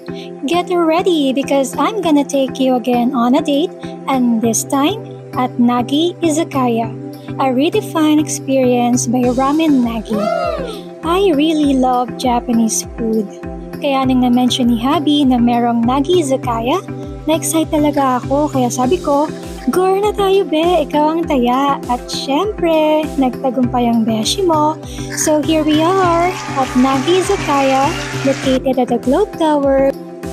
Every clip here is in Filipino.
Get ready because I'm gonna take you again on a date, and this time at Nagi Izakaya, a redefined experience by Ramen Nagi. I really love Japanese food. Kaya nang na-mention ni Habi na merong Nagi Izakaya, na-excite talaga ako kaya sabi ko, "Gore na tayo be, ikaw ang taya." At syempre, nagtagumpay ang beshi mo. So here we are at Nagi Izakaya, located at the Globe Tower,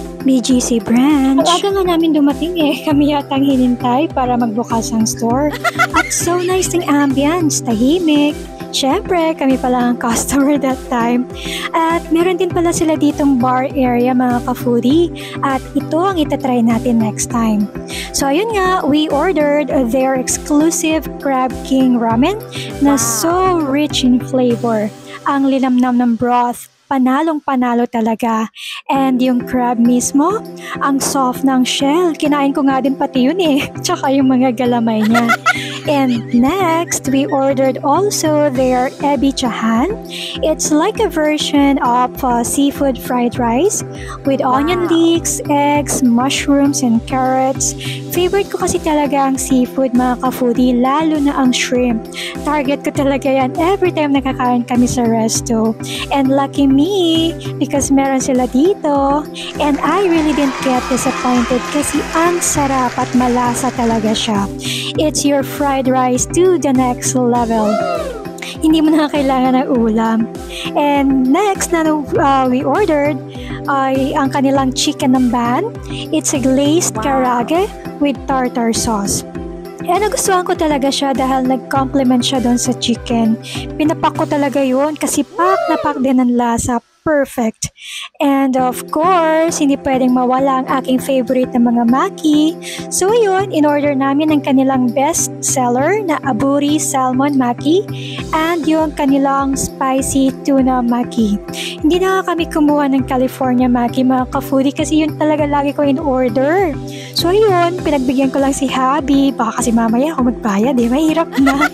BGC branch. Ang aga nga namin dumating kami yatang hinintay para magbukas ang store. At so nice ng ambience, tahimik. Syempre, kami pala ang customer that time. At meron din pala sila ditong bar area mga ka-foodie. At ito ang itatry natin next time. So ayun nga, we ordered their exclusive Crab King Ramen na so rich in flavor. Ang linamnam ng broth, panalong-panalo talaga. And yung crab mismo, ang soft ng shell. Kinain ko nga din pati yun Tsaka yung mga galamay niya. And next, we ordered also their ebi chahan. It's like a version of seafood fried rice with onion leeks, eggs, mushrooms, and carrots. Favorite ko kasi talaga ang seafood mga ka-foodie, lalo na ang shrimp. Target ko talaga yan every time nakakain kami sa resto. And lucky me, because meron sila dito. And I really didn't get disappointed kasi ang sarap at malasa talaga siya. It's your fried rice to the next level. Hindi mo na kailangan ng ulam. And next na we ordered ay ang kanilang chicken namban. It's a glazed karage with tartar sauce. Nagustuhan ko talaga siya dahil nag-complement siya doon sa chicken. Pinapak ko talaga yun kasi pak na pak din ang lasa. Perfect. And of course, hindi pwedeng mawala ang aking favorite na mga maki. So yun, in-order namin ang kanilang best seller na aburi salmon maki and yung kanilang spicy tuna maki. Hindi na kami kumuha ng California maki mga ka-foodie kasi yun talaga lagi ko in-order. So yun, pinagbigyan ko lang si Habi. Baka kasi mamaya ako magbayad mahirap na.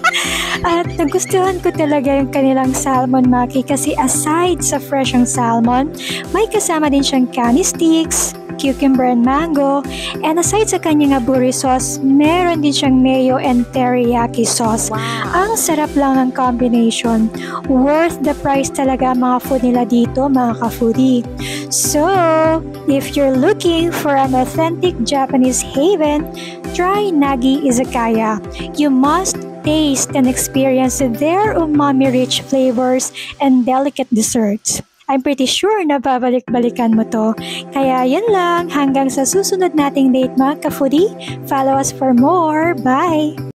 At nagustuhan ko talaga yung kanilang salmon maki kasi aside sa fresh ang salmon, may kasama din siyang kani sticks, cucumber and mango, and aside sa kanyang aburi sauce, meron din siyang mayo and teriyaki sauce. Wow. Ang sarap lang ng combination. Worth the price talaga mga food nila dito mga ka-foodie. So, if you're looking for an authentic Japanese haven, try Nagi Izakaya. You must taste and experience their umami-rich flavors and delicate desserts. I'm pretty sure na babalik-balikan mo to. Kaya yun lang, hanggang sa susunod nating date mga ka-foodie. Follow us for more. Bye!